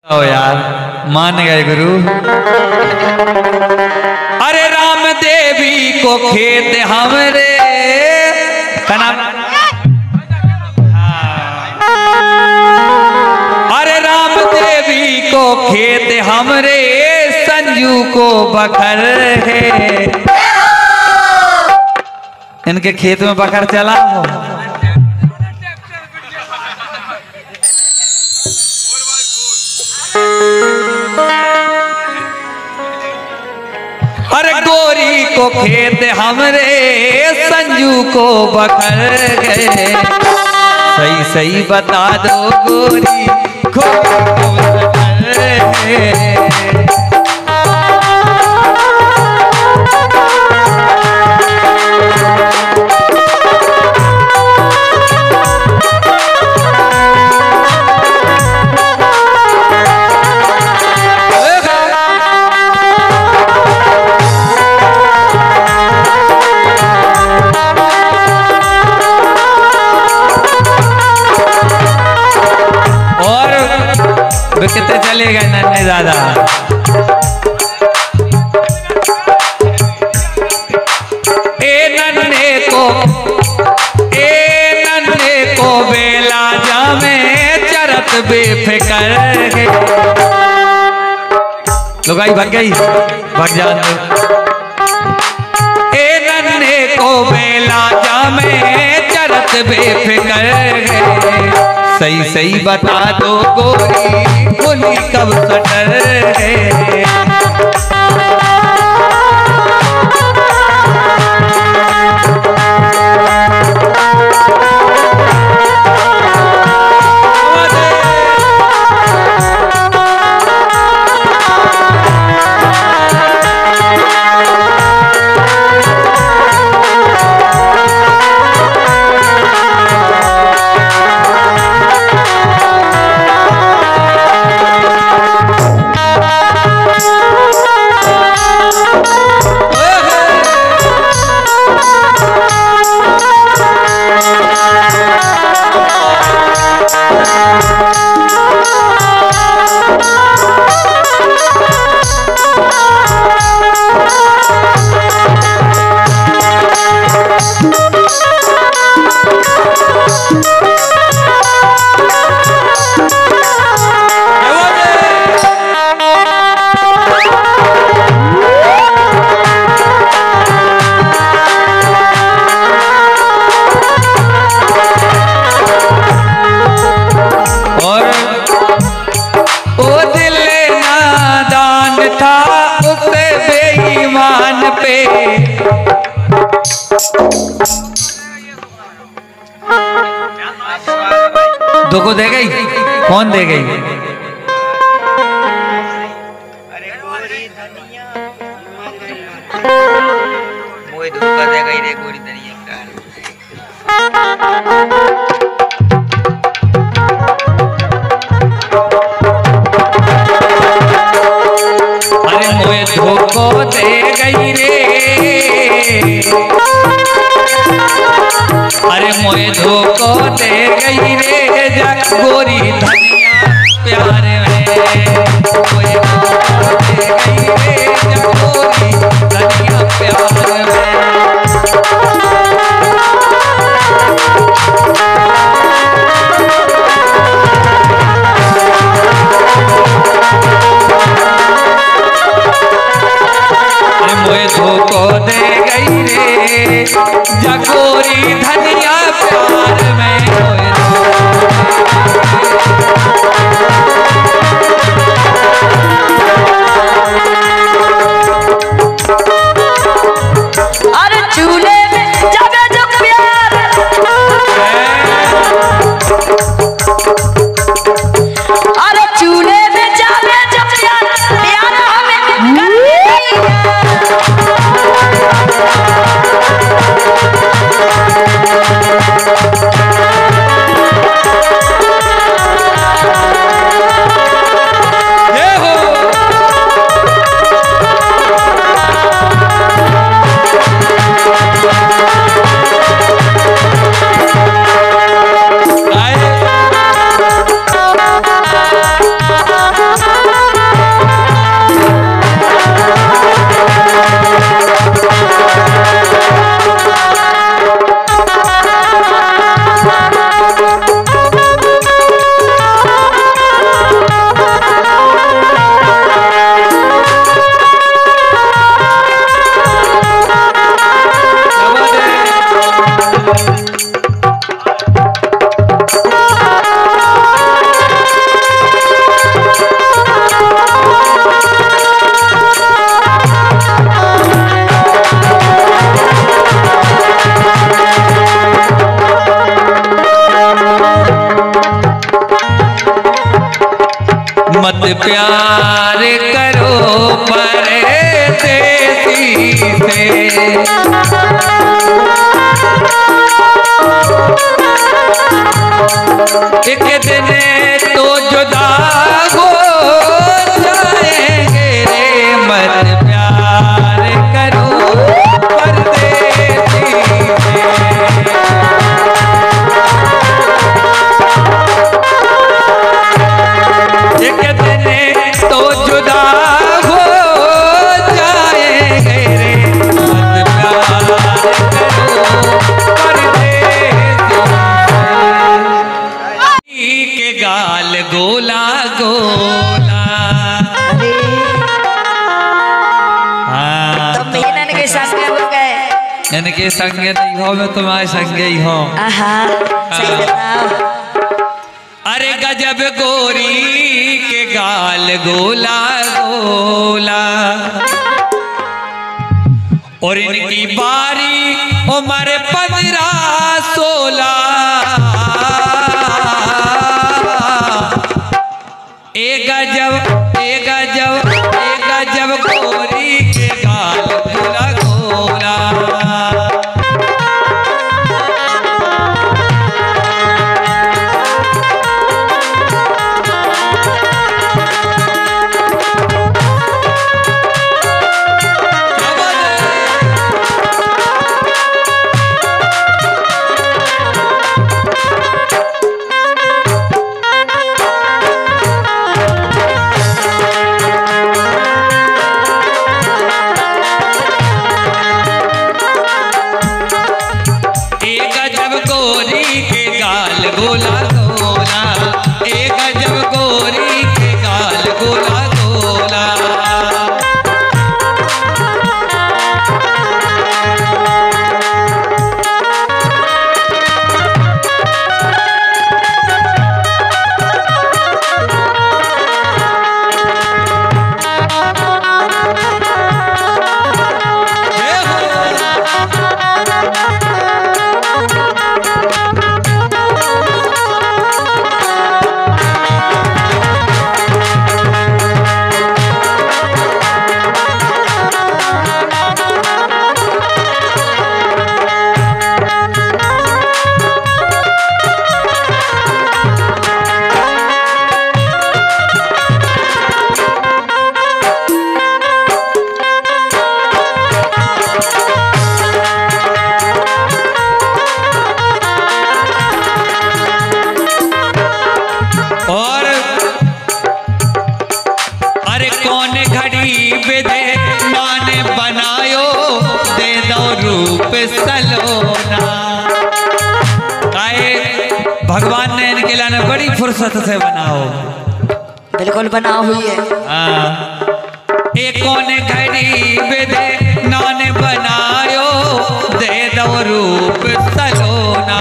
ओ यार मान गए गुरु। अरे राम देवी को खेत हमरे अरे राम देवी को खेत हमरे संजू को बखर है। इनके खेत में बखर चला हो। अरे गोरी को खेत हमरे संजू को बखर गए। सही सही बता दो गोरी को कितने चले गए नन्हे दादा। ए नन्हे को बेला जामे चरत बेफिकर है। लुगाई भाग गई, भाग जान दो। ए नन्हे को बेला जामे चरत बेफिकर है। सही सही बता दो गोरी बोली कब सटर है। दो को दे गई, कौन दे गई? अरे गोरी धनिया मोए धोखा दे गई रे गोरी धनिया का। अरे मोए धोखो दे गई रे। अरे मोए धोखो दे गई रे जग गोरी धनिया प्यार में। मोए धोखो दे गई रे जग गोरी धनिया प्यार में। मोए धोखो दे गई रे जगोरी धनिया प्यार में। मोए धोखो दे गई रे मत प्यार करो परदेसी से। एक दिन तो जुदा हो जाएंगे रे, मत प्यार करो परदेसी से। एक दिन तो जुदा हो जाएंगे रे, मत प्यार करो परदेसी के गाल गोला गोला। हाँ, तुम भी इनके संग हो गए। इनके संगे नहीं हो, मैं तुम्हारे संगे ही हूँ। सही बताओ। अरे गजब गोरी के गाल गोला गोला, और इनकी बारी उम्र 15-16। एक गजब गोरी के गाल गोला गोला। गोला गोला, एक गजब गोरी के गाल गोला गोला। सलोना काहे भगवान ने इनके लाने बड़ी फुर्सत से बनाओ। बिल्कुल बना हुई है। एक कोने गरीब दे नान बनायो, दे दो रूप सलोना।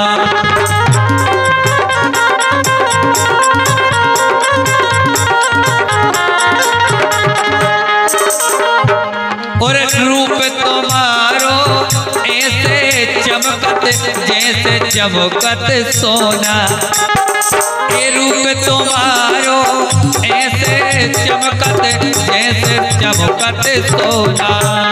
और रूप तुम्हारो ऐसे चमकत जैसे चमकत सोना। ये रूप तुम्हारो ऐसे चमकत जैसे चमकत सोना।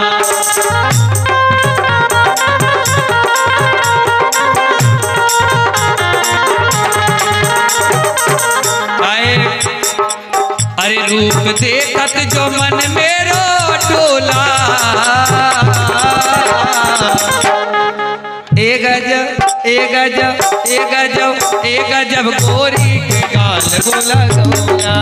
अरे रूप देखत जो मन मेरो डोला। एक गजब गोरी के गाल गोला गोला।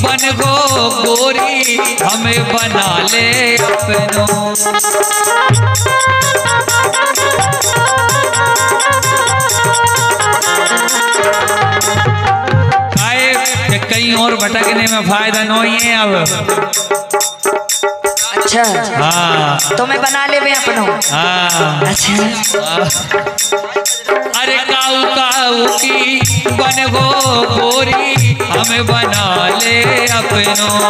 बन गो गोरी हमें बना ले अपनों। कहीं और भटकने में फायदा नहीं है अब। अच्छा हाँ तो मैं बना ले मैं अपनों। हाँ अच्छा अरे काऊ काऊ की बन गो गोरी हमें बना ले अपनों।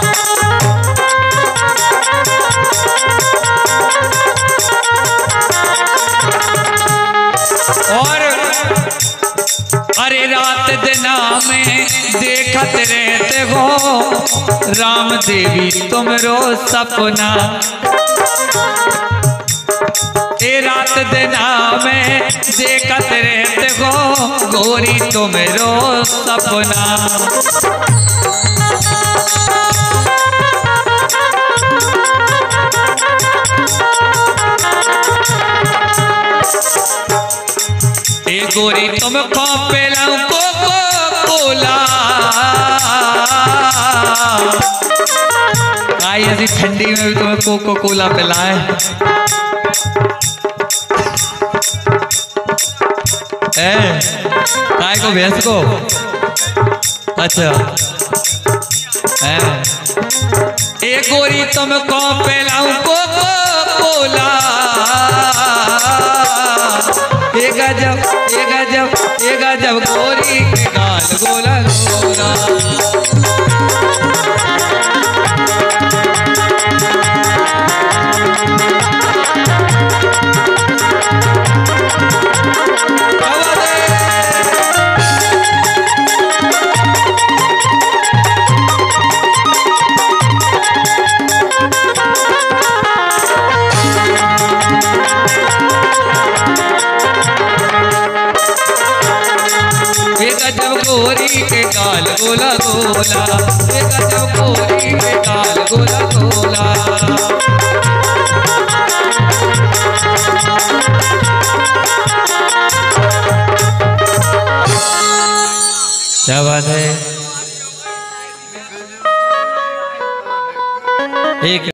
और अरे रात दिना में देखत रहते हो राम देवी तुमरो सपना। ए रात दिना में देखत रहते हो गोरी तुमरो सपना। ए गोरी तुम पेला कोको कोला आई ऐसी ठंडी में भी तुम्हें कोको कोला पिलाए। काय को भैंस को अच्छा ए गोरी तुमको पिलाऊं कोको कोला। ए गजब गोरी के गाल गोला गोला। गजब गोरी के गाल गोला गोला। गजब गोरी के गाल गोला गोला। क्या बात है एक